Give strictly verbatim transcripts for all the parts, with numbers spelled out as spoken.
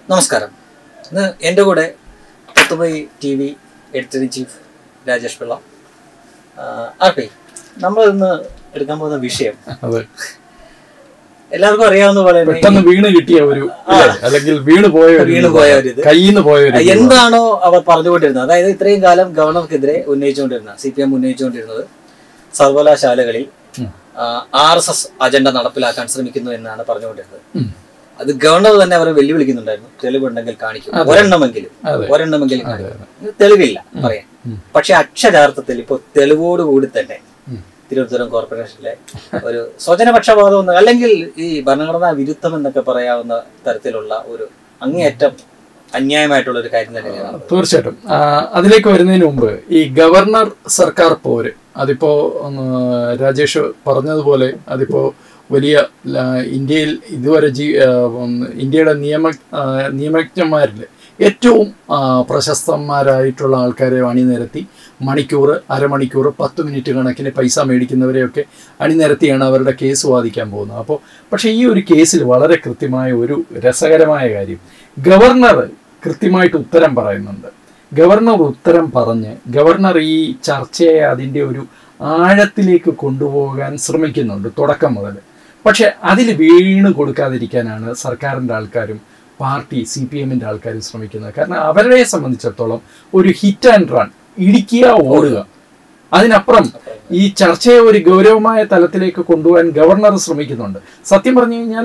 നമസ്കാരം. ഇന്ന് എൻ്റെ കൂടെ Tatwamayi T V editor in chief Rajesh Pillai. R P നമ്മൾ ഇന്ന് എടുക്കാൻ പോകുന്ന വിഷയം എല്ലാവർക്കും അറിയാവുന്ന പോലെ വീണ് കിട്ടിയ ഒരു അല്ലെങ്കിൽ വീണ് പോയ വീണ് പോയ ഒരു ഇത് കയ്യിന്ന് പോയ എന്താണോ അവർ പറഞ്ഞുകൊണ്ടിരുന്നത്, അതായത് ഇത്രയും കാലം ഗവർണർക്കെതിരെ ഉന്നയിച്ചുകൊണ്ടിരുന്ന സി പി എം ഉന്നയിച്ചുകൊണ്ടിരുന്നത് സർവകലാശാലകളിൽ ആർ എസ് എസ് അജണ്ട നടപ്പിലാക്കാൻ ശ്രമിക്കുന്നു എന്നാണ് പറഞ്ഞുകൊണ്ടിരുന്നത്. അത് ഗവർണർ തന്നെ അവരെ വെല്ലുവിളിക്കുന്നുണ്ടായിരുന്നു. തെളിവുണ്ടെങ്കിൽ കാണിക്കും, ഒരെണ്ണമെങ്കിലും ഒരെണ്ണമെങ്കിലും തെളിവില്ല പറയാൻ. പക്ഷെ അക്ഷരാർത്ഥത്തിൽ ഇപ്പൊ തെളിവോടുകൂടി തന്നെ തിരുവനന്തപുരം കോർപ്പറേഷനിലെ ഒരു സ്വജനപക്ഷപാതം അല്ലെങ്കിൽ ഈ ഭരണഘടനാ വിരുദ്ധം എന്നൊക്കെ പറയാവുന്ന തരത്തിലുള്ള ഒരു അങ്ങേയറ്റം അന്യായമായിട്ടുള്ള ഒരു കാര്യം തന്നെയാണ്. തീർച്ചയായിട്ടും അതിലേക്ക് വരുന്നതിന് മുമ്പ് ഈ ഗവർണർ സർക്കാർ പോര്, അതിപ്പോ രാജേഷ് പറഞ്ഞതുപോലെ അതിപ്പോ വലിയ ഇന്ത്യയിൽ ഇതുവരെ ജീ ഇന്ത്യയുടെ നിയമ നിയമജ്ഞന്മാരിൽ ഏറ്റവും പ്രശസ്തന്മാരായിട്ടുള്ള ആൾക്കാരെ അണിനിരത്തി മണിക്കൂർ അരമണിക്കൂർ പത്ത് മിനിറ്റ് കണക്കിന് പൈസ മേടിക്കുന്നവരെയൊക്കെ അണിനിരത്തിയാണ് അവരുടെ കേസ് വാദിക്കാൻ പോകുന്നത്. അപ്പോൾ പക്ഷേ ഈ ഒരു കേസിൽ വളരെ കൃത്യമായ ഒരു രസകരമായ കാര്യം, ഗവർണർ കൃത്യമായിട്ട് ഉത്തരം പറയുന്നുണ്ട്. ഗവർണർ ഉത്തരം പറഞ്ഞ് ഗവർണർ ഈ ചർച്ചയെ അതിൻ്റെ ഒരു ആഴത്തിലേക്ക് കൊണ്ടുപോകാൻ ശ്രമിക്കുന്നുണ്ട് തുടക്കം മുതൽ. പക്ഷെ അതിൽ വീണ് കൊടുക്കാതിരിക്കാനാണ് സർക്കാരിൻ്റെ ആൾക്കാരും പാർട്ടി സി പി എമ്മിൻ്റെ ആൾക്കാരും ശ്രമിക്കുന്നത്. കാരണം അവരെ സംബന്ധിച്ചിടത്തോളം ഒരു ഹിറ്റ് ആൻഡ് റൺ, ഇടിക്കുക ഓടുക, അതിനപ്പുറം ഈ ചർച്ചയെ ഒരു ഗൗരവമായ തലത്തിലേക്ക് കൊണ്ടുപോകാൻ ഗവർണർ ശ്രമിക്കുന്നുണ്ട്. സത്യം പറഞ്ഞു കഴിഞ്ഞാൽ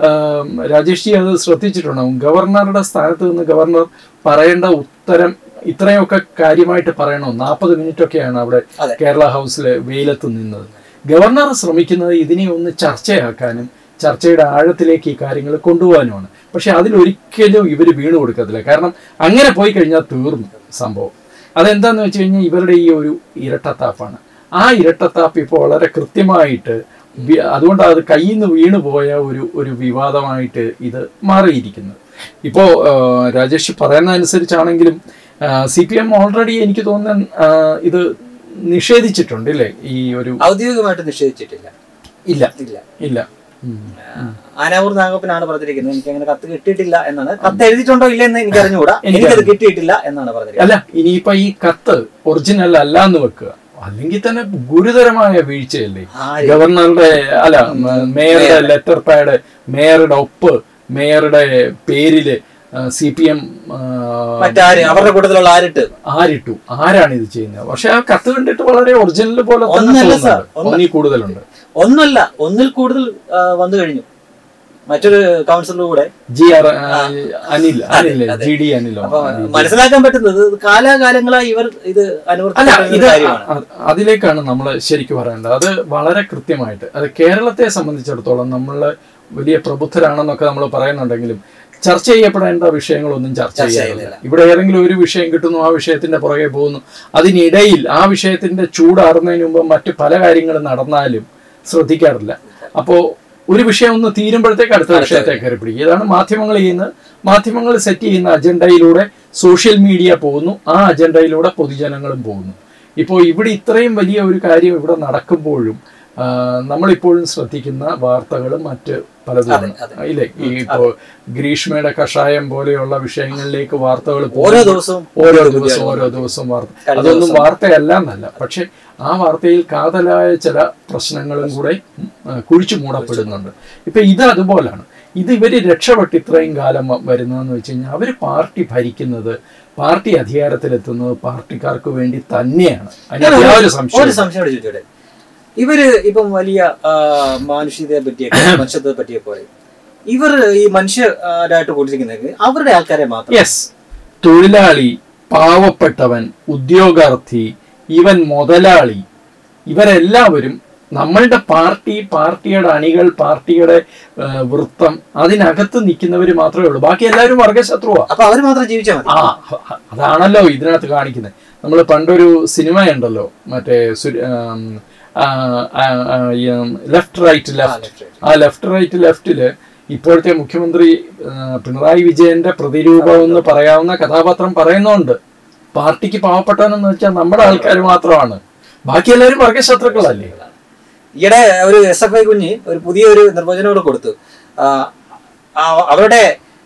രാജേഷ് ജി അത് ശ്രദ്ധിച്ചിട്ടുണ്ടാവും. ഗവർണറുടെ സ്ഥാനത്ത് നിന്ന് ഗവർണർ പറയേണ്ട ഉത്തരം ഇത്രയൊക്കെ കാര്യമായിട്ട് പറയണോ? നാൽപ്പത് മിനിറ്റ് ഒക്കെയാണ് അവിടെ കേരള ഹൗസിൽ വെയിലത്ത് നിന്നത്. ഗവർണർ ശ്രമിക്കുന്നത് ഇതിനെ ഒന്ന് ചർച്ചയാക്കാനും ചർച്ചയുടെ ആഴത്തിലേക്ക് ഈ കാര്യങ്ങൾ കൊണ്ടുപോകാനുമാണ്. പക്ഷെ അതിലൊരിക്കലും ഇവർ വീണ് കൊടുക്കത്തില്ല. കാരണം അങ്ങനെ പോയി കഴിഞ്ഞാൽ തീർന്നു സംഭവം. അതെന്താന്ന് വെച്ച് കഴിഞ്ഞാൽ ഇവരുടെ ഈ ഒരു ഇരട്ടത്താപ്പാണ്. ആ ഇരട്ടത്താപ്പ് ഇപ്പോൾ വളരെ കൃത്യമായിട്ട്, അതുകൊണ്ട് അത് കയ്യിൽ നിന്ന് വീണ് പോയ ഒരു ഒരു വിവാദമായിട്ട് ഇത് മാറിയിരിക്കുന്നത്. ഇപ്പോൾ രാജേഷ് പറയുന്നതനുസരിച്ചാണെങ്കിലും സി പി എം ഓൾറെഡി എനിക്ക് തോന്നുന്ന ഇത് നിഷേധിച്ചിട്ടുണ്ട് അല്ലേ? ഈ ഒരു ഔദ്യോഗികമായിട്ട് നിഷേധിച്ചിട്ടില്ല. ഇല്ല ഇല്ല ഇല്ല ആനാവൂർ നാഗപ്പനാണ് പറഞ്ഞിരിക്കുന്നത്. എനിക്ക് അങ്ങനെ കത്ത് കിട്ടിയിട്ടില്ല എന്നാണ്. കത്ത് എഴുതിയിട്ടുണ്ടോ ഇല്ലെന്ന് എനിക്ക് അറിഞ്ഞുകൂടാ. എനിക്കത് കിട്ടിയിട്ടില്ല എന്നാണ് പറഞ്ഞിരിക്കുന്നത്. അല്ല, ഇനിയിപ്പോ ഈ കത്ത് ഒറിജിനൽ അല്ല എന്ന് വെക്കുക, അല്ലെങ്കിൽ തന്നെ ഗുരുതരമായ വീഴ്ചയല്ലേ ഗവർണറുടെ, അല്ല മേയറുടെ ലെറ്റർ പാഡ്, മേയറുടെ ഒപ്പ്, മേയറുടെ പേരില് സി പി എം മറ്റാര് അവരുടെ കൂട്ടത്തിലുള്ള ആരിട്ട് ആരിട്ടു ആരാണ് ഇത് ചെയ്യുന്നത്? പക്ഷെ ആ കത്ത് കണ്ടിട്ട് വളരെ ഒറിജിനൽ പോലെ ഒന്നിൽ കൂടുതലുണ്ട്. ഒന്നല്ല, ഒന്നിൽ കൂടുതൽ വന്നു കഴിഞ്ഞു. മറ്റൊരു കൗൺസിലർ കൂടെ G R Anil Anil G D Anil. മനസ്സിലാക്കാൻ പറ്റുന്നത് കാലാകാലങ്ങളായി ഇവർ ഇത് അനുവർത്തിക്കുന്ന അതിലേക്കാണ് നമ്മൾ ശരിക്കും പറയേണ്ടത്. അത് വളരെ കൃത്യമായിട്ട്, അത് കേരളത്തെ സംബന്ധിച്ചിടത്തോളം നമ്മൾ വലിയ പ്രബുദ്ധരാണെന്നൊക്കെ നമ്മൾ പറയുന്നുണ്ടെങ്കിലും ചർച്ച ചെയ്യപ്പെടേണ്ട വിഷയങ്ങളൊന്നും ചർച്ച ചെയ്യാറില്ല. ഇവിടെ ഏതെങ്കിലും ഒരു വിഷയം കിട്ടുന്നു, ആ വിഷയത്തിന്റെ പുറകെ പോകുന്നു. അതിനിടയിൽ ആ വിഷയത്തിന്റെ ചൂടാറുന്നതിന് മുമ്പ് മറ്റു പല കാര്യങ്ങളും നടന്നാലും ശ്രദ്ധിക്കാറില്ല. അപ്പോൾ ഒരു വിഷയം ഒന്ന് തീരുമ്പോഴത്തേക്ക് അടുത്ത വിഷയത്തെ കയറി പിടിക്കും. ഇതാണ് മാധ്യമങ്ങൾ ചെയ്യുന്നത്. മാധ്യമങ്ങൾ സെറ്റ് ചെയ്യുന്ന അജണ്ടയിലൂടെ സോഷ്യൽ മീഡിയ പോകുന്നു, ആ അജണ്ടയിലൂടെ പൊതുജനങ്ങളും പോകുന്നു. ഇപ്പോൾ ഇവിടെ ഇത്രയും വലിയ ഒരു കാര്യം ഇവിടെ നടക്കുമ്പോഴും നമ്മളിപ്പോഴും ശ്രദ്ധിക്കുന്ന വാർത്തകളും മറ്റ് പലതും ഇല്ലേ? ഈ ഇപ്പോൾ ഗ്രീഷ്മയുടെ കഷായം പോലെയുള്ള വിഷയങ്ങളിലേക്ക് വാർത്തകൾ ഓരോ ദിവസവും ഓരോ ദിവസവും ഓരോ ദിവസവും വാർത്ത, അതൊന്നും വാർത്തയല്ല എന്നല്ല, പക്ഷെ ആ വാർത്തയിൽ കാതലായ ചില പ്രശ്നങ്ങളും കൂടെ കുഴിച്ചു മൂടപ്പെടുന്നുണ്ട്. ഇപ്പൊ ഇത് അതുപോലാണ്. ഇത് ഇവര് രക്ഷപ്പെട്ട് ഇത്രയും കാലം വരുന്നതെന്ന് വെച്ച് കഴിഞ്ഞാൽ അവര് പാർട്ടി ഭരിക്കുന്നത്, പാർട്ടി അധികാരത്തിലെത്തുന്നത് പാർട്ടിക്കാർക്ക് വേണ്ടി തന്നെയാണ്. അതിന് സംശയം ഇവര് ഇപ്പം വലിയ മാനുഷികതയെ പറ്റിയൊക്കെ മനുഷ്യത്തെ പറ്റിയൊക്കെ പറയും. ഇവർ ഈ മനുഷ്യരായിട്ട് കൂട്ടിരിക്കുന്നത് അവരുടെ ആൾക്കാരെ മാത്രം. യെസ്, തൊഴിലാളി, പാവപ്പെട്ടവൻ, ഉദ്യോഗാർത്ഥി, ഇവൻ മുതലാളി, ഇവരെല്ലാവരും നമ്മളുടെ പാർട്ടി, പാർട്ടിയുടെ അണികൾ, പാർട്ടിയുടെ വൃത്തം, അതിനകത്ത് നിൽക്കുന്നവര് മാത്രമേ ഉള്ളൂ. ബാക്കി എല്ലാവരും വർഗശത്രുവാ. അപ്പൊ അവര് മാത്രം ജീവിച്ചാൽ മതി. ആ അതാണല്ലോ ഇതിനകത്ത് കാണിക്കുന്നത്. നമ്മൾ പണ്ടൊരു സിനിമയുണ്ടല്ലോ, മറ്റേ ലെഫ്റ്റ് റൈറ്റ് ലെഫ്റ്റ് ആ ലെഫ്റ്റ് റൈറ്റ് ലെഫ്റ്റില് ഇപ്പോഴത്തെ മുഖ്യമന്ത്രി പിണറായി വിജയന്റെ പ്രതിരൂപം എന്ന് പറയാവുന്ന കഥാപാത്രം പറയുന്നുണ്ട്. പാർട്ടിക്ക് പാവപ്പെട്ടവനെന്ന് വെച്ചാൽ നമ്മുടെ ആൾക്കാർ മാത്രമാണ്, ബാക്കി എല്ലാവരും വർഗശത്രുക്കളല്ലേ. ഈയിടെ ഒരു എസ് എഫ് ഐ കുഞ്ഞ് ഒരു പുതിയൊരു നിർവചനം കൊടുത്തു. അവരുടെ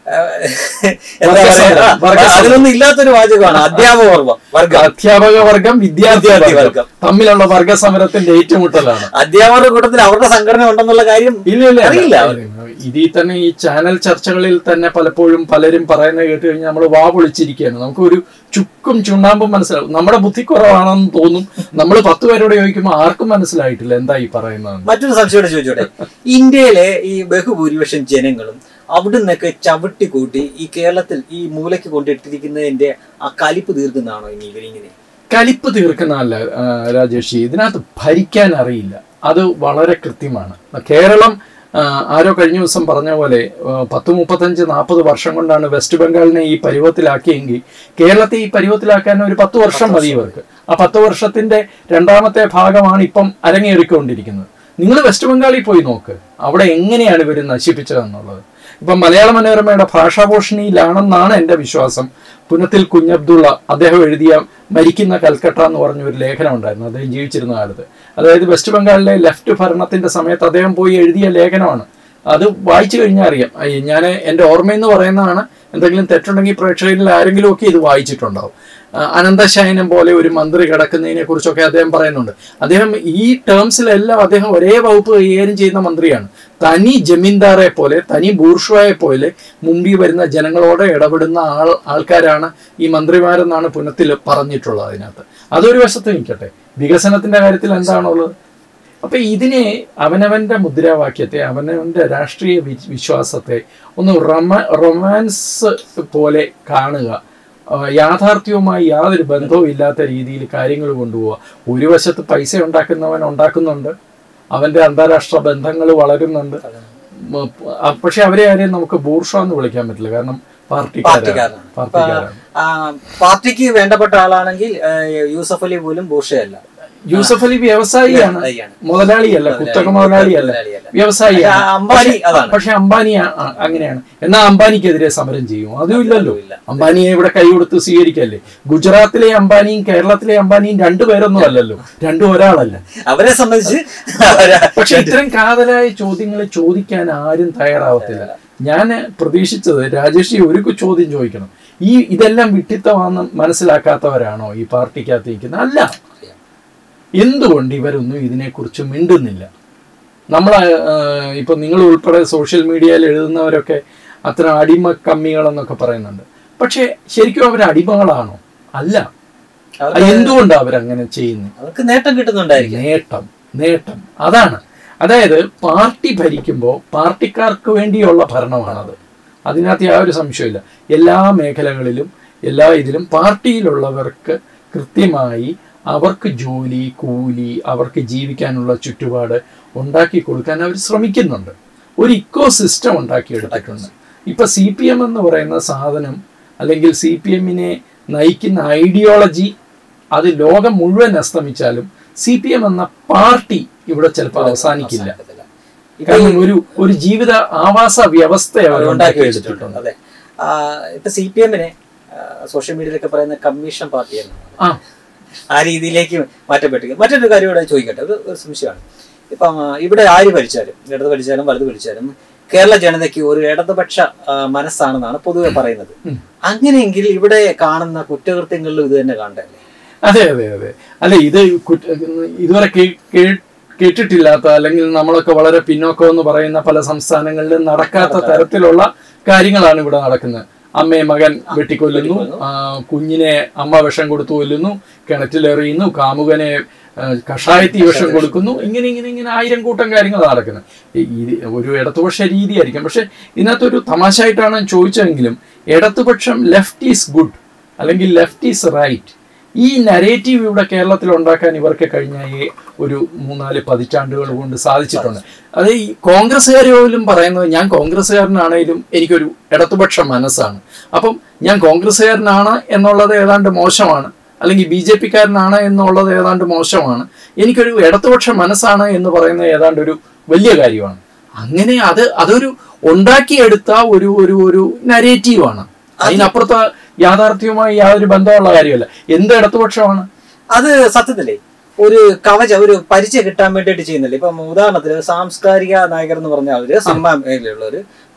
അതിലൊന്നും ഇല്ലാത്തൊരു വാചകമാണ് അധ്യാപക വർഗം. അധ്യാപക വർഗം വിദ്യാർത്ഥി വർഗം തമ്മിലുള്ള വർഗ സമരത്തിന്റെ ഏറ്റുമുട്ടലാണ്. അധ്യാപകരുടെ കൂട്ടത്തിൽ അവരുടെ സംഘടന ഉണ്ടെന്നുള്ള കാര്യം ഇല്ല ഇല്ല അറിയില്ല. ഇതിൽ തന്നെ ഈ ചാനൽ ചർച്ചകളിൽ തന്നെ പലപ്പോഴും പലരും പറയുന്നത് കേട്ട് കഴിഞ്ഞാൽ നമ്മൾ വാ പൊളിച്ചിരിക്കുകയാണ്. നമുക്ക് ഒരു ചുക്കും ചുണ്ണാമ്പും മനസ്സിലാവും. നമ്മുടെ ബുദ്ധി കുറവാണെന്ന് തോന്നും. നമ്മൾ പത്ത് പേരോട് ചോദിക്കുമ്പോൾ ആർക്കും മനസ്സിലായിട്ടില്ല എന്താ ഈ പറയുന്നത്. മറ്റൊരു സംശയം ചോദിച്ചോട്ടെ, ഇന്ത്യയിലെ ഈ ബഹുഭൂരിപക്ഷം ജനങ്ങളും അവിടെ നിന്നൊക്കെ ചവിട്ടി കൂട്ടി ഈ കേരളത്തിൽ ഈ മൂലയ്ക്ക് കൊണ്ടിട്ടിരിക്കുന്നതിന്റെ ആ കലിപ്പ് തീർക്കുന്നതാണോ ഇനി ഇവരിങ്ങനെ? കലിപ്പ് തീർക്കുന്നതല്ല രാജേഷ്, ഇതിനകത്ത് ഭരിക്കാൻ അറിയില്ല. അത് വളരെ കൃത്യമാണ്. കേരളം ആരോ കഴിഞ്ഞ ദിവസം പറഞ്ഞ പോലെ പത്ത് മുപ്പത്തഞ്ച് നാൽപ്പത് വർഷം കൊണ്ടാണ് വെസ്റ്റ് ബംഗാളിനെ ഈ പരുവത്തിലാക്കിയെങ്കിൽ കേരളത്തെ ഈ പരുവത്തിലാക്കാൻ ഒരു പത്ത് വർഷം മതി ഇവർക്ക്. ആ പത്ത് വർഷത്തിന്റെ രണ്ടാമത്തെ ഭാഗമാണ് ഇപ്പം അരങ്ങേറിക്കൊണ്ടിരിക്കുന്നത്. നിങ്ങൾ വെസ്റ്റ് ബംഗാളിൽ പോയി നോക്ക്, അവിടെ എങ്ങനെയാണ് ഇവർ നശിപ്പിച്ചതെന്നുള്ളത്. ഇപ്പം മലയാള മനോരമയുടെ ഭാഷാഭൂഷണിയിലാണെന്നാണ് എൻ്റെ വിശ്വാസം. പുനത്തിൽ കുഞ്ഞബ്ദുള്ള അദ്ദേഹം എഴുതിയ മരിക്കുന്ന കൽക്കട്ട എന്ന് പറഞ്ഞ ഒരു ലേഖനം ഉണ്ടായിരുന്നു അദ്ദേഹം ജീവിച്ചിരുന്ന കാലത്ത്. അതായത് വെസ്റ്റ് ബംഗാളിലെ ലെഫ്റ്റ് ഭരണത്തിന്റെ സമയത്ത് അദ്ദേഹം പോയി എഴുതിയ ലേഖനമാണ്. അത് വായിച്ചു കഴിഞ്ഞാൽ അറിയാം. ഞാൻ എൻ്റെ ഓർമ്മയെന്ന് പറയുന്നതാണ്. എന്തെങ്കിലും തെറ്റുണ്ടെങ്കിൽ പ്രേക്ഷകരിൽ ആരെങ്കിലും ഒക്കെ ഇത് വായിച്ചിട്ടുണ്ടാവും. അനന്തശയനം പോലെ ഒരു മന്ത്രി കിടക്കുന്നതിനെ കുറിച്ചൊക്കെ അദ്ദേഹം പറയുന്നുണ്ട്. അദ്ദേഹം ഈ ടേംസിലെല്ലാം അദ്ദേഹം ഒരേ വകുപ്പ് കൈകാര്യം ചെയ്യുന്ന മന്ത്രിയാണ്. തനി ജമീന്ദാറെ പോലെ തനി ബൂർഷ്വായെ പോലെ മുമ്പിൽ വരുന്ന ജനങ്ങളോട് ഇടപെടുന്ന ആൾ ആൾക്കാരാണ് ഈ മന്ത്രിമാരെന്നാണ് പുനത്തിൽ പറഞ്ഞിട്ടുള്ളത്. അതിനകത്ത് അതൊരു വശത്ത് നിൽക്കട്ടെ, വികസനത്തിന്റെ കാര്യത്തിൽ എന്താണുള്ളത്? അപ്പൊ ഇതിനെ അവനവന്റെ മുദ്രാവാക്യത്തെ അവനവന്റെ രാഷ്ട്രീയ വിശ്വാസത്തെ ഒന്ന് റൊമ റൊമാൻസ് പോലെ കാണുക, യാഥാർത്ഥ്യവുമായി യാതൊരു ബന്ധവും ഇല്ലാത്ത രീതിയിൽ കാര്യങ്ങൾ കൊണ്ടുപോവുക. ഒരു വശത്ത് പൈസ ഉണ്ടാക്കുന്നവൻ ഉണ്ടാക്കുന്നുണ്ട്, അവന്റെ അന്താരാഷ്ട്ര ബന്ധങ്ങൾ വളരുന്നുണ്ട്. പക്ഷെ അവരെ ആരെയും നമുക്ക് ബൂർഷ്വാ എന്ന് വിളിക്കാൻ പറ്റില്ല, കാരണം പാർട്ടിക്കാരാണ്. പാർട്ടിക്ക് വേണ്ടപ്പെട്ട ആളാണെങ്കിൽ യൂസഫ് അലി പോലും ബൂർഷയല്ല. യൂസഫ് അലി വ്യവസായിയാണ്, മുതലാളിയല്ല, കുത്തക മുതലാളിയല്ല, വ്യവസായിയാണ്. പക്ഷെ അംബാനി അങ്ങനെയാണ്. എന്നാൽ അംബാനിക്കെതിരെ സമരം ചെയ്യും? അതും ഇല്ലല്ലോ. അംബാനിയെ ഇവിടെ കൈ കൊടുത്ത് സ്വീകരിക്കല്ലേ. ഗുജറാത്തിലെ അംബാനിയും കേരളത്തിലെ അംബാനിയും രണ്ടുപേരൊന്നും അല്ലല്ലോ, രണ്ടും ഒരാളല്ല അവരെ സംബന്ധിച്ച്. പക്ഷെ ഇത്തരം കാതലായ ചോദ്യങ്ങൾ ചോദിക്കാൻ ആരും തയ്യാറാവത്തില്ല. ഞാൻ പ്രതീക്ഷിച്ചത് രാജേഷ് ഒരു ചോദ്യം ചോദിക്കണം. ഈ ഇതെല്ലാം വിട്ടിത്തമാണെന്ന് മനസ്സിലാക്കാത്തവരാണോ ഈ പാർട്ടിക്കകത്തിരിക്കുന്നത്? അല്ല. എന്തുകൊണ്ട് ഇവരൊന്നും ഇതിനെക്കുറിച്ച് മിണ്ടുന്നില്ല? നമ്മൾ ഇപ്പൊ നിങ്ങൾ ഉൾപ്പെടെ സോഷ്യൽ മീഡിയയിൽ എഴുതുന്നവരൊക്കെ അത്ര അടിമ കമ്മികളെന്നൊക്കെ പറയുന്നുണ്ട്. പക്ഷെ ശരിക്കും അവർ അടിമകളാണോ? അല്ല. എന്തുകൊണ്ടാണ് അവരങ്ങനെ ചെയ്യുന്നത്? അവർക്ക് നേട്ടം കിട്ടുന്നുണ്ടായിരിക്കും. നേട്ടം നേട്ടം അതാണ്. അതായത് പാർട്ടി ഭരിക്കുമ്പോൾ പാർട്ടിക്കാർക്ക് വേണ്ടിയുള്ള ഭരണമാണത്. അതിനകത്ത് യാതൊരു സംശയമില്ല. എല്ലാ മേഖലകളിലും എല്ലാ ഇതിലും പാർട്ടിയിലുള്ളവർക്ക് കൃത്യമായി അവർക്ക് ജോലി, കൂലി, അവർക്ക് ജീവിക്കാനുള്ള ചുറ്റുപാട് ഉണ്ടാക്കി കൊടുക്കാൻ അവർ ശ്രമിക്കുന്നുണ്ട്. ഒരു ഇക്കോ സിസ്റ്റം ഉണ്ടാക്കിയെടുത്തിട്ടുണ്ട്. ഇപ്പൊ സി പി എം എന്ന് പറയുന്ന സാധനം, അല്ലെങ്കിൽ സി പി എമ്മിനെ നയിക്കുന്ന ഐഡിയോളജി, അത് ലോകം മുഴുവൻ അസ്തമിച്ചാലും സി പി എം എന്ന പാർട്ടി ഇവിടെ ചിലപ്പോൾ അവസാനിക്കില്ല. കാരണം ഒരു ഒരു ജീവിത ആവാസ വ്യവസ്ഥ അവർ ഉണ്ടാക്കി വെച്ചിട്ടുണ്ട്. അതെ, ഇപ്പൊ സി പി എമ്മിനെ സോഷ്യൽ മീഡിയയിലൊക്കെ പറയുന്ന കമ്മീഷൻ പാർട്ടിയാണ്. ആ ആ രീതിയിലേക്ക് മാറ്റപ്പെട്ടിരിക്കും. മറ്റൊരു കാര്യം ഇവിടെ ചോദിക്കട്ടെ, ഒരു ഒരു സംശയമാണ്. ഇപ്പം ഇവിടെ ആര് ഭരിച്ചാലും, ഇടത് ഭരിച്ചാലും വലത് ഭരിച്ചാലും കേരള ജനതയ്ക്ക് ഒരു ഇടതുപക്ഷ മനസ്സാണെന്നാണ് പൊതുവെ പറയുന്നത്. അങ്ങനെയെങ്കിൽ ഇവിടെ കാണുന്ന കുറ്റകൃത്യങ്ങളിലും ഇത് തന്നെ കാണണ്ടല്ലേ? അതെ അതെ അതെ അല്ല, ഇത് ഇതുവരെ കേട്ടിട്ടില്ലാത്ത, അല്ലെങ്കിൽ നമ്മളൊക്കെ വളരെ പിന്നോക്കം എന്ന് പറയുന്ന പല സംസ്ഥാനങ്ങളിലും നടക്കാത്ത തരത്തിലുള്ള കാര്യങ്ങളാണ് ഇവിടെ നടക്കുന്നത്. അമ്മയെ മകൻ വെട്ടിക്കൊല്ലുന്നു, കുഞ്ഞിനെ അമ്മ വിഷം കൊടുത്തു കൊല്ലുന്നു, കിണറ്റിലെറിയുന്നു, കാമുകനെ കഷായത്തി വിഷം കൊടുക്കുന്നു. ഇങ്ങനെ ഇങ്ങനെ ഇങ്ങനെ ആയിരം കൂട്ടം കാര്യങ്ങൾ നടക്കുന്നത്. ഒരു ഇടതുപക്ഷ രീതിയായിരിക്കും. പക്ഷെ ഇതിനകത്തൊരു തമാശയായിട്ടാണ് ചോദിച്ചതെങ്കിലും ഇടതുപക്ഷം ലെഫ്റ്റ് ഈസ് ഗുഡ് അല്ലെങ്കിൽ ലെഫ്റ്റ് ഈസ് റൈറ്റ്, ഈ നരേറ്റീവ് ഇവിടെ കേരളത്തിൽ ഉണ്ടാക്കാൻ ഇവർക്ക് കഴിഞ്ഞ ഈ ഒരു മൂന്നാല് പതിറ്റാണ്ടുകൾ കൊണ്ട് സാധിച്ചിട്ടുണ്ട്. അത് ഈ കോൺഗ്രസ്സുകാർ പോലും പറയുന്നത്, ഞാൻ കോൺഗ്രസ്സുകാരനാണെങ്കിലും എനിക്കൊരു ഇടതുപക്ഷ മനസ്സാണ്, അപ്പം ഞാൻ കോൺഗ്രസ്സുകാരനാണ് എന്നുള്ളത് ഏതാണ്ട് മോശമാണ്, അല്ലെങ്കിൽ ബി ജെ പിക്കാരനാണ് എന്നുള്ളത് ഏതാണ്ട് മോശമാണ്, എനിക്കൊരു ഇടതുപക്ഷ മനസ്സാണ് എന്ന് പറയുന്നത് ഏതാണ്ട് ഒരു വലിയ കാര്യമാണ്. അങ്ങനെ അത് അതൊരു ഉണ്ടാക്കിയെടുത്ത ഒരു ഒരു ഒരു നരേറ്റീവാണ്. അതിനപ്പുറത്ത് യാഥാർത്ഥ്യവുമായി യാതൊരു ബന്ധമുള്ള കാര്യമല്ല. എന്ത് ഇടതുപക്ഷമാണ് അത്? സത്യത്തിലേ ഒരു കവച ഒരു പരിചയം കിട്ടാൻ വേണ്ടിയിട്ട് ചെയ്യുന്നില്ല. ഇപ്പം ഉദാഹരണത്തിന് സാംസ്കാരിക നായകർ എന്ന് പറഞ്ഞ അവര് സിനിമാ മേഖലയുള്ളവര്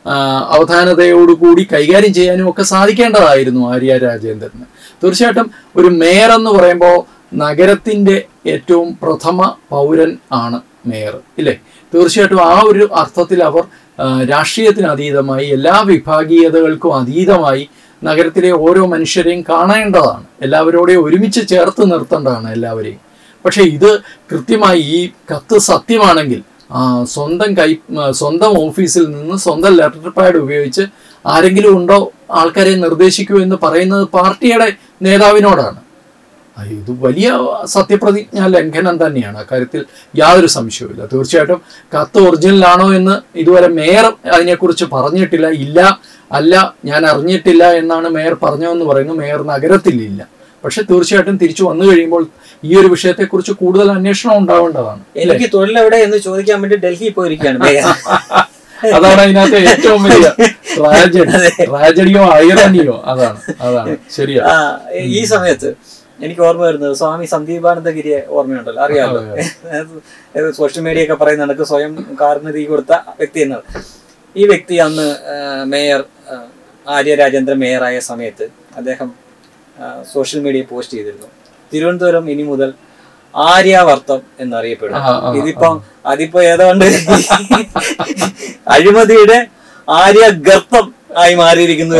അവധാനതയോടുകൂടി കൈകാര്യം ചെയ്യാനും ഒക്കെ സാധിക്കേണ്ടതായിരുന്നു ആര്യ രാജേന്ദ്രന്. തീർച്ചയായിട്ടും ഒരു മേയർ എന്ന് പറയുമ്പോൾ നഗരത്തിൻ്റെ ഏറ്റവും പ്രഥമ പൗരൻ ആണ് മേയർ, ഇല്ലേ? തീർച്ചയായിട്ടും ആ ഒരു അർത്ഥത്തിൽ അവർ രാഷ്ട്രീയത്തിന് അതീതമായി എല്ലാ വിഭാഗീയതകൾക്കും അതീതമായി നഗരത്തിലെ ഓരോ മനുഷ്യരെയും കാണേണ്ടതാണ്, എല്ലാവരോടെയും ഒരുമിച്ച് ചേർത്ത് നിർത്തേണ്ടതാണ് എല്ലാവരെയും. പക്ഷേ ഇത് കൃത്യമായി ഈ കത്ത് സത്യമാണെങ്കിൽ സ്വന്തം കൈ സ്വന്തം ഓഫീസിൽ നിന്ന് സ്വന്തം ലെറ്റർ പാഡ് ഉപയോഗിച്ച് ആരെങ്കിലും ഉണ്ടോ ആൾക്കാരെ നിർദ്ദേശിക്കൂ എന്ന് പറയുന്നത് പാർട്ടിയുടെ നേതാവിനോടാണ്. ഇത് വലിയ സത്യപ്രതിജ്ഞാ ലംഘനം തന്നെയാണ്, അക്കാര്യത്തിൽ യാതൊരു സംശയവുമില്ല. തീർച്ചയായിട്ടും കത്ത് ഒറിജിനലാണോ എന്ന് ഇതുവരെ മേയർ അതിനെക്കുറിച്ച് പറഞ്ഞിട്ടില്ല. ഇല്ല, അല്ല, ഞാൻ അറിഞ്ഞിട്ടില്ല എന്നാണ് മേയർ പറഞ്ഞതെന്ന് പറയുന്നു. മേയർ നഗരത്തിലില്ല. പക്ഷെ തീർച്ചയായിട്ടും തിരിച്ചു വന്നു കഴിയുമ്പോൾ ഈ ഒരു വിഷയത്തെക്കുറിച്ച് കൂടുതൽ അന്വേഷണം ഉണ്ടാവേണ്ടതാണ്. എനിക്ക് തൊഴിലെവിടെ എന്ന് ചോദിക്കാൻ വേണ്ടി ഡൽഹിയിൽ പോയിരിക്കുകയാണ്. അതാണ് അതിനകത്ത് ഏറ്റവും വലിയ ട്രാജഡി, ട്രാജഡിയോ ഐറണിയോ അതാണ് അതാണ് ശരിയാ. ഈ സമയത്ത് എനിക്ക് ഓർമ്മ വരുന്നത് സ്വാമി സന്ദീപാനന്ദഗിരിയെ ഓർമ്മയുണ്ടല്ലോ, അറിയാമല്ലോ. സോഷ്യൽ മീഡിയ ഒക്കെ പറയുന്ന കണക്ക് സ്വയം കാറിന് തീ കൊടുത്ത വ്യക്തി എന്നത്. ഈ വ്യക്തി അന്ന് മേയർ ആര്യ രാജേന്ദ്രൻ മേയറായ സമയത്ത് അദ്ദേഹം സോഷ്യൽ മീഡിയ പോസ്റ്റ് ചെയ്തിരുന്നു, തിരുവനന്തപുരം ഇനി മുതൽ ആര്യാവർത്തം എന്നറിയപ്പെടും. ഇതിപ്പം അതിപ്പോ ഏതാണ്ട് അഴിമതിയുടെ ആര്യഗർത്തം ആയി മാറിയിരിക്കുന്നു.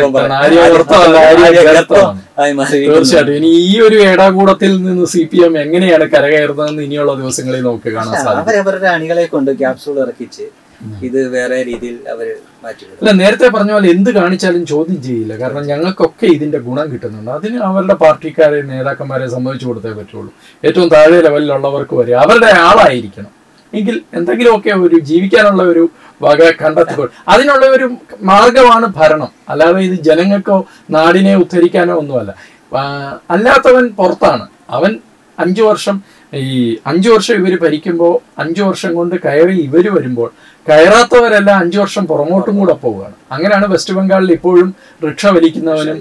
തീർച്ചയായിട്ടും ഇനി ഈ ഒരു ഏടാകൂടത്തിൽ നിന്ന് സി പി എം എങ്ങനെയാണ് കരകയറുന്നതെന്ന് ഇനിയുള്ള ദിവസങ്ങളിൽ നമുക്ക് കാണാൻ സാധിക്കും. അവരവരുടെ അണികളെ കൊണ്ട് ക്യാപ്സൂൾ ഇറക്കിച്ച് ഇത് വേറെ രീതിയിൽ അവര് മാറ്റി. അല്ല, നേരത്തെ പറഞ്ഞ പോലെ എന്ത് കാണിച്ചാലും ചോദ്യം ചെയ്യില്ല. കാരണം ഞങ്ങൾക്കൊക്കെ ഇതിന്റെ ഗുണം കിട്ടുന്നുണ്ട്. അതിന് അവരുടെ പാർട്ടിക്കാരെ നേതാക്കന്മാരെ സമ്മതിച്ചു കൊടുത്തേ പറ്റുള്ളൂ. ഏറ്റവും താഴെ ലെവലിലുള്ളവർക്ക് വരെ അവരുടെ ആളായിരിക്കണം എങ്കിൽ എന്തെങ്കിലുമൊക്കെ ഒരു ജീവിക്കാനുള്ള ഒരു വക കണ്ടെത്തുമ്പോൾ അതിനുള്ള ഒരു മാർഗമാണ് ഭരണം. അല്ലാതെ ഇത് ജനങ്ങൾക്കോ നാടിനെ ഉദ്ധരിക്കാനോ ഒന്നുമല്ല. അല്ലാത്തവൻ പുറത്താണ്. അവൻ അഞ്ചു വർഷം ഈ അഞ്ചു വർഷം ഇവർ ഭരിക്കുമ്പോൾ അഞ്ചു വർഷം കൊണ്ട് കയറി ഇവർ വരുമ്പോൾ കയറാത്തവരെല്ലാം അഞ്ചു വർഷം പുറമോട്ടും കൂടെ പോവുകയാണ്. അങ്ങനെയാണ് വെസ്റ്റ് ബംഗാളിൽ ഇപ്പോഴും റിക്ഷ വലിക്കുന്നവനും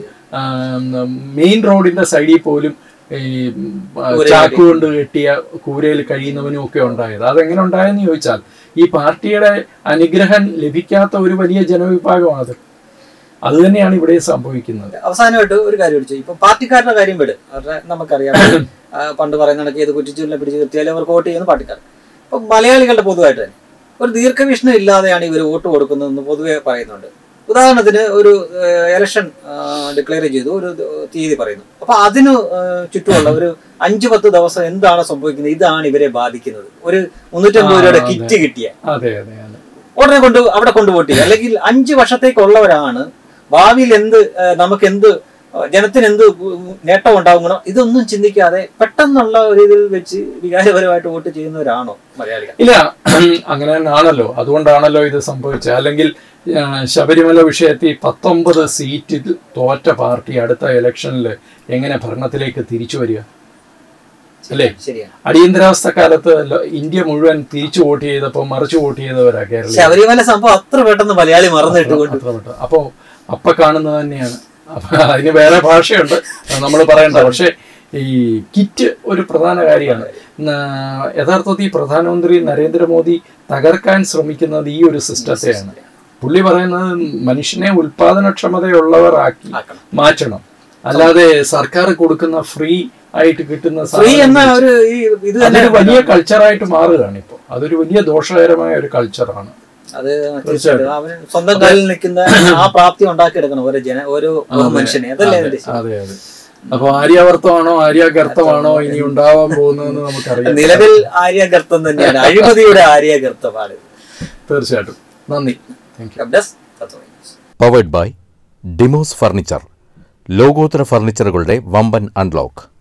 മെയിൻ റോഡിന്റെ സൈഡിൽ പോലും ഈ ചാക്ക് കൊണ്ട് കെട്ടിയ കൂരയിൽ കഴിയുന്നവനും ഒക്കെ ഉണ്ടായത്. അതെങ്ങനെ ഉണ്ടായെന്ന് ചോദിച്ചാൽ ഈ പാർട്ടിയുടെ അനുഗ്രഹം ലഭിക്കാത്ത ഒരു വലിയ ജനവിഭാഗമാണ് അത്. അത് തന്നെയാണ് ഇവിടെ സംഭവിക്കുന്നത്. അവസാനമായിട്ട് ഒരു കാര്യം ചോദിച്ചു, ഇപ്പൊ പാർട്ടിക്കാരുടെ കാര്യം വിട്, അവരുടെ നമുക്കറിയാം പണ്ട് പറയുന്ന കണക്ക് ഏത് കുറ്റിച്ചൂരിനെ പിടിച്ച് നിർത്തിയാലും അവർക്ക് വോട്ട് ചെയ്യുന്ന പാർട്ടിക്കാർ. ഇപ്പൊ മലയാളികളുടെ പൊതുവായിട്ട് തന്നെ ഒരു ദീർഘവീക്ഷണം ഇല്ലാതെയാണ് ഇവർ വോട്ട് കൊടുക്കുന്നതെന്ന് പൊതുവെ പറയുന്നുണ്ട്. ഉദാഹരണത്തിന് ഒരു ഇലക്ഷൻ ഡിക്ലെയർ ചെയ്തു, ഒരു തീയതി പറയുന്നു. അപ്പൊ അതിന് ചുറ്റുമുള്ള ഒരു അഞ്ചു പത്ത് ദിവസം എന്താണ് സംഭവിക്കുന്നത്, ഇതാണ് ഇവരെ ബാധിക്കുന്നത്. ഒരു മുന്നൂറ്റമ്പത് രൂപയുടെ കിറ്റ് കിട്ടിയ ഉടനെ കൊണ്ട് അവിടെ കൊണ്ട് വോട്ട് ചെയ്യുക. അല്ലെങ്കിൽ അഞ്ചു വർഷത്തേക്കുള്ളവരാണ് ഭാവിയിൽ എന്ത് നമുക്ക് എന്ത് ജനത്തിന് എന്ത് നേട്ടം ഉണ്ടാകുമോ ഇതൊന്നും ചിന്തിക്കാതെ പെട്ടെന്നുള്ള ഒരു ഇതിൽ വെച്ച് വികാരപരമായിട്ട് വോട്ട് ചെയ്യുന്നവരാണോ മലയാളികൾ? ഇല്ല, അങ്ങനെ തന്നെയാണല്ലോ. അതുകൊണ്ടാണല്ലോ ഇത് സംഭവിച്ചത്. അല്ലെങ്കിൽ ശബരിമല വിഷയത്തിൽ പത്തൊമ്പത് സീറ്റിൽ തോറ്റ പാർട്ടി അടുത്ത ഇലക്ഷനിൽ എങ്ങനെ ഭരണത്തിലേക്ക് തിരിച്ചു വരിക? അല്ലേ? അടിയന്തരാവസ്ഥ കാലത്ത് ഇന്ത്യ മുഴുവൻ തിരിച്ചു വോട്ട് ചെയ്തപ്പോ മറിച്ചു വോട്ട് ചെയ്തവരാ കേരളം. ശബരിമല സംഭവം അത്ര പെട്ടെന്ന് മലയാളി മറന്നിട്ട് അപ്പോ അപ്പൊ കാണുന്നത് തന്നെയാണ്. അപ്പൊ അതിന് വേറെ ഭാഷയുണ്ട് നമ്മൾ പറയണ്ട. പക്ഷെ ഈ കിറ്റ് ഒരു പ്രധാന കാര്യമാണ്. യഥാർത്ഥത്തിൽ പ്രധാനമന്ത്രി നരേന്ദ്രമോദി തകർക്കാൻ ശ്രമിക്കുന്നത് ഈ ഒരു സിസ്റ്റത്തെയാണ്. പുള്ളി പറയുന്നത് മനുഷ്യനെ ഉൽപാദനക്ഷമതയുള്ളവരാക്കി മാറ്റണം, അല്ലാതെ സർക്കാർ കൊടുക്കുന്ന ഫ്രീ ആയിട്ട് കിട്ടുന്ന അതൊരു വലിയ കൾച്ചറായിട്ട് മാറുകയാണ് ഇപ്പോൾ. അതൊരു വലിയ ദോഷകരമായ ഒരു കൾച്ചറാണ്. അത് സ്വന്തം കാലിൽ നിൽക്കുന്ന ആ പ്രാപ്തി ഉണ്ടാക്കിയെടുക്കണം ഓരോ ജന ഓരോ മനുഷ്യനെ. അതല്ലേ? അതെ അതെ. അപ്പൊ ആര്യാവർത്തമാണോ ആര്യാഗർത്തമാണോ ഇനി ഉണ്ടാവാൻ പോകുന്നതെന്ന് നമുക്കറിയാം. നിലവിൽ ആര്യാഗർത്തം തന്നെയാണ്, അഴിമതിയുടെ ആര്യാഗർത്തമാണ്. തീർച്ചയായിട്ടും. നന്ദി. പവേഡ് ബൈ ഡിമോസ് ഫർണിച്ചർ, ലോകോത്തര ഫർണിച്ചറുകളുടെ വമ്പൻ അൺലോക്ക്.